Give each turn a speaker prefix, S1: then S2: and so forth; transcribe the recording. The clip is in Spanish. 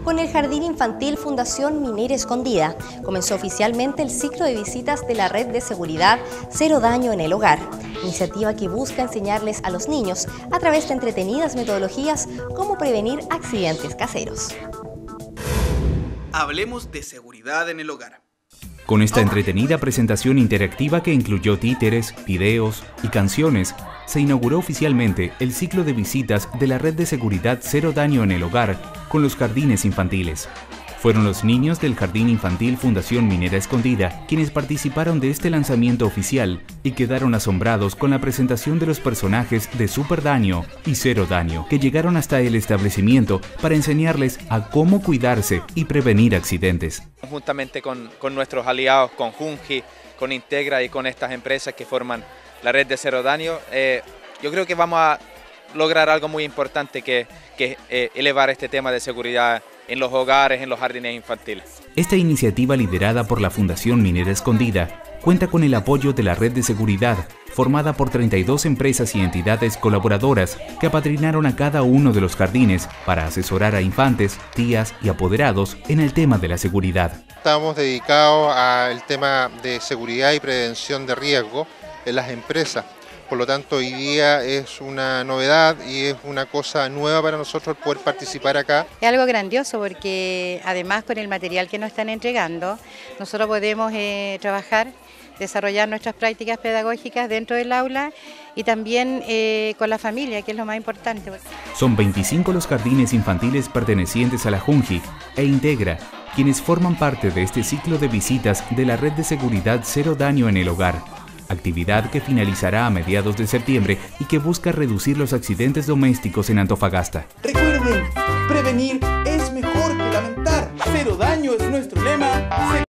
S1: Con el Jardín Infantil Fundación Minera Escondida comenzó oficialmente el ciclo de visitas de la Red de Seguridad Cero Daño en el Hogar, iniciativa que busca enseñarles a los niños a través de entretenidas metodologías cómo prevenir accidentes caseros.
S2: Hablemos de seguridad en el hogar.
S3: Con esta entretenida presentación interactiva que incluyó títeres, videos y canciones, se inauguró oficialmente el ciclo de visitas de la Red de Seguridad Cero Daño en el Hogar con los jardines infantiles. Fueron los niños del Jardín Infantil Fundación Minera Escondida quienes participaron de este lanzamiento oficial y quedaron asombrados con la presentación de los personajes de Super Daño y Cero Daño, que llegaron hasta el establecimiento para enseñarles a cómo cuidarse y prevenir accidentes.
S4: Juntamente con nuestros aliados, con Junji, con Integra y con estas empresas que forman la red de Cero Daño, yo creo que vamos a lograr algo muy importante que elevar este tema de seguridad en los hogares, en los jardines infantiles.
S3: Esta iniciativa, liderada por la Fundación Minera Escondida, cuenta con el apoyo de la red de seguridad, formada por 32 empresas y entidades colaboradoras que apadrinaron a cada uno de los jardines para asesorar a infantes, tías y apoderados en el tema de la seguridad.
S5: Estamos dedicados al tema de seguridad y prevención de riesgo en las empresas. Por lo tanto, hoy día es una novedad y es una cosa nueva para nosotros poder participar acá.
S6: Es algo grandioso porque además con el material que nos están entregando, nosotros podemos trabajar, desarrollar nuestras prácticas pedagógicas dentro del aula y también con la familia, que es lo más importante.
S3: Son 25 los jardines infantiles pertenecientes a la Junji e Integra, quienes forman parte de este ciclo de visitas de la Red de Seguridad Cero Daño en el Hogar. Actividad que finalizará a mediados de septiembre y que busca reducir los accidentes domésticos en Antofagasta.
S2: Recuerden, prevenir es mejor que lamentar. Cero daño es nuestro lema.